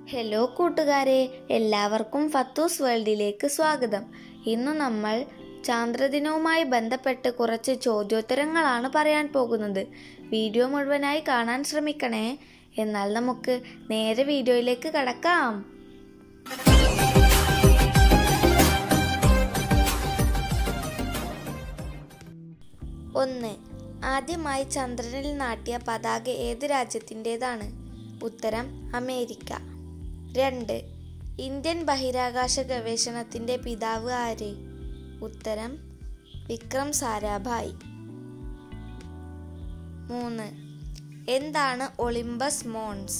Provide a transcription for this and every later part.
Hello കൂട്ടുകാരെ, എല്ലാവർക്കും ഫത്തൂസ് വേൾഡിലേക്ക് സ്വാഗതം. ഇന്ന് നമ്മൾ ചാന്ദ്രദിനവുമായി ബന്ധപ്പെട്ട് കുറച്ച് ചോദ്യോത്തരങ്ങളാണ് പറയാൻ പോകുന്നത്. വീഡിയോ മുഴുവനായി കാണാൻ ശ്രമിക്കണേ. എന്നാൽ നമുക്ക് നേരെ വീഡിയോയിലേക്ക് കടക്കാം. 1. ആദ്യമായി ചന്ദ്രനിൽ നാട്ടിയ പതാക ഏത് രാജ്യത്തിൻ്റെതാണ്? ഉത്തരം അമേരിക്ക. 2. ഇന്ത്യൻ ബഹിരാകാശ ഗവേഷണത്തിൻ്റെ പിതാവ് ആര്? ഉത്തരം വിക്രം സാരാഭായ്. 3. എന്താണ് ഒളിമ്പസ് മോൺസ്?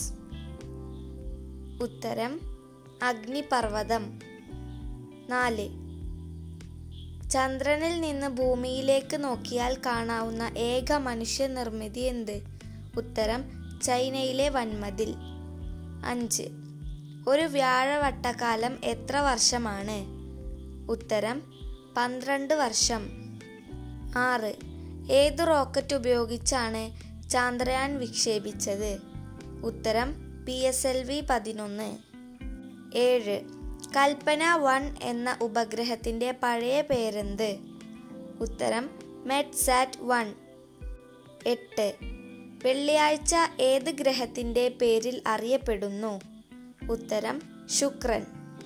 ഉത്തരം അഗ്നിപർവ്വതം. 4. ചന്ദ്രനിൽ നിന്ന് ഭൂമിയിലേക്ക് നോക്കിയാൽ കാണാവുന്ന ഏക മനുഷ്യനിർമ്മിതി എന്ത്? ഉത്തരം ചൈനയിലെ വൻമതിൽ. 5. ഒരു വ്യാഴവട്ടക്കാലം എത്ര വർഷമാണ്? ഉത്തരം 12 വർഷം. 6. ഏതു റോക്കറ്റ് ഉപയോഗിച്ചാണ് ചാന്ദ്രയാൻ വിക്ഷേപിച്ചത്? ഉത്തരം PSLV-11. 7. കൽപ്പന 1 എന്ന ഉപഗ്രഹത്തിൻ്റെ പഴയ പേരെന്ത്? ഉത്തരം മെഡ്സാറ്റ് 1. 8. വെള്ളിയാഴ്ച ഏത് ഗ്രഹത്തിൻ്റെ പേരിൽ അറിയപ്പെടുന്നു? ഉത്തരം ശുക്രൻ.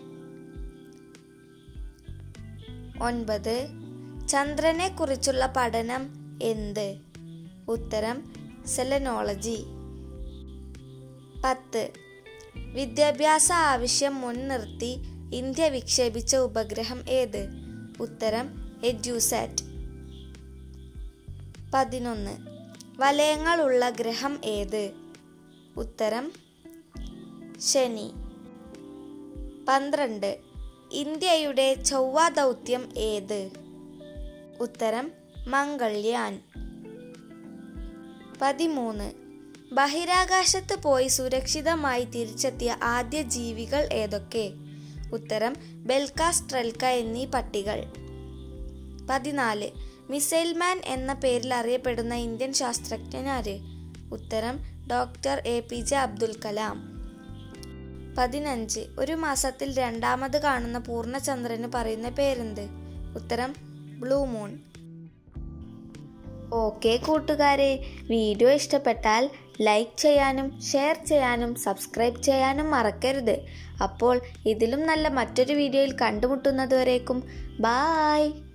9. ചന്ദ്രനെ കുറിച്ചുള്ള പഠനം എന്ത്? ഉത്തരം സെലനോളജി. 10. വിദ്യാഭ്യാസ ആവശ്യം മുൻനിർത്തി ഇന്ത്യ വിക്ഷേപിച്ച ഉപഗ്രഹം ഏത്? ഉത്തരം എഡ്യൂസാറ്റ്. 11. വലയങ്ങളുള്ള ഗ്രഹം ഏത്? ഉത്തരം ശനി. 12. ഇന്ത്യയുടെ ചൊവ്വ ദൗത്യം ഏത്? ഉത്തരം മംഗൾയാൻ. 13. ബഹിരാകാശത്ത് പോയി സുരക്ഷിതമായി തിരിച്ചെത്തിയ ആദ്യ ജീവികൾ ഏതൊക്കെ? ഉത്തരം ബെൽക്ക, സ്ട്രെൽക്ക എന്നീ പട്ടികൾ. 14. മിസൈൽ മാൻ എന്ന പേരിൽ അറിയപ്പെടുന്ന ഇന്ത്യൻ ശാസ്ത്രജ്ഞൻ ആര്? ഉത്തരം ഡോക്ടർ APJ അബ്ദുൽ കലാം. 15. ഒരു മാസത്തിൽ രണ്ടാമത് കാണുന്ന പൂർണ്ണചന്ദ്രന് പറയുന്ന പേരെന്ത്? ഉത്തരം ബ്ലൂ മൂൺ. ഓക്കെ കൂട്ടുകാരെ, വീഡിയോ ഇഷ്ടപ്പെട്ടാൽ ലൈക്ക് ചെയ്യാനും ഷെയർ ചെയ്യാനും സബ്സ്ക്രൈബ് ചെയ്യാനും മറക്കരുത്. അപ്പോൾ ഇതിലും നല്ല മറ്റൊരു വീഡിയോയിൽ കണ്ടുമുട്ടുന്നതുവരേക്കും ബായ്.